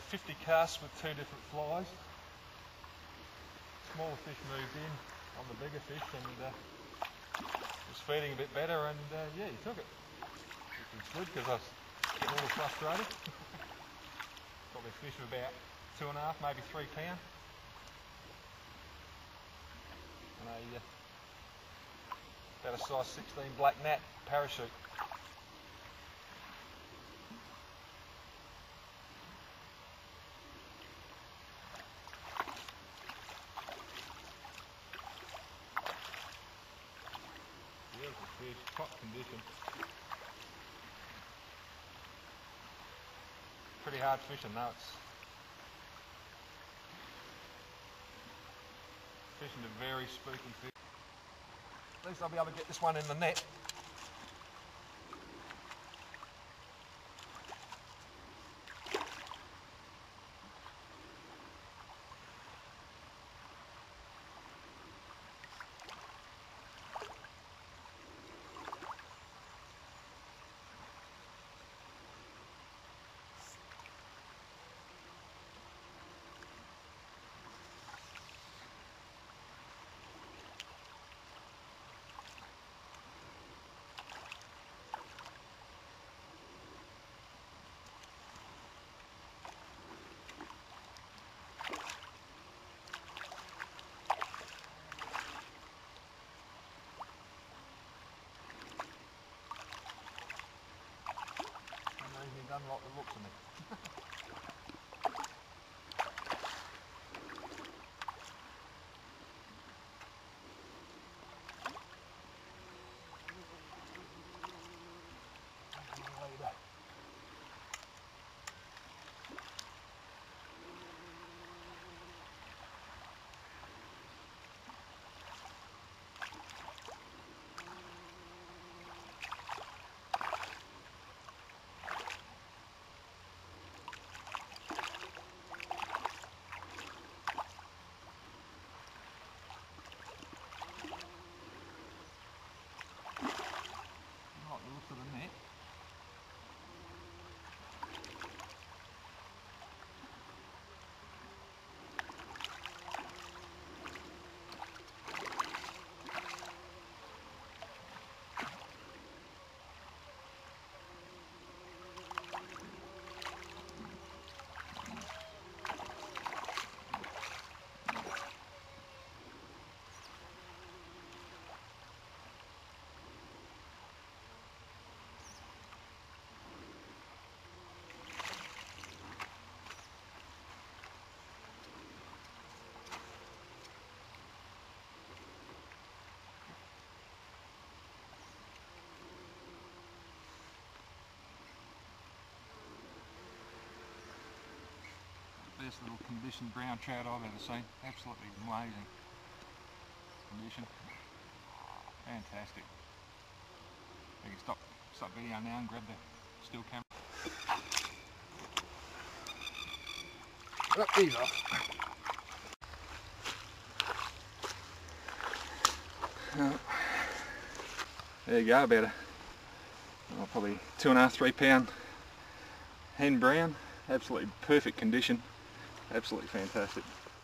50 casts with 2 different flies. Smaller fish moved in on the bigger fish and was feeding a bit better, and yeah, he took it, which was good because I was getting a little frustrated. Probably a fish of about 2.5, maybe 3 pound, and about a size 16 black gnat parachute. Beautiful fish, top condition. Pretty hard fishing though. It's fishing a very spooky fish. At least I'll be able to get this one in the net. He doesn't like the looks of me. To the net. Best little conditioned brown trout I've ever seen. Absolutely amazing condition. Fantastic. I can stop video now and grab the still camera. Up these off. There you go, about probably 2.5, 3 pound hen brown. Absolutely perfect condition. Absolutely fantastic.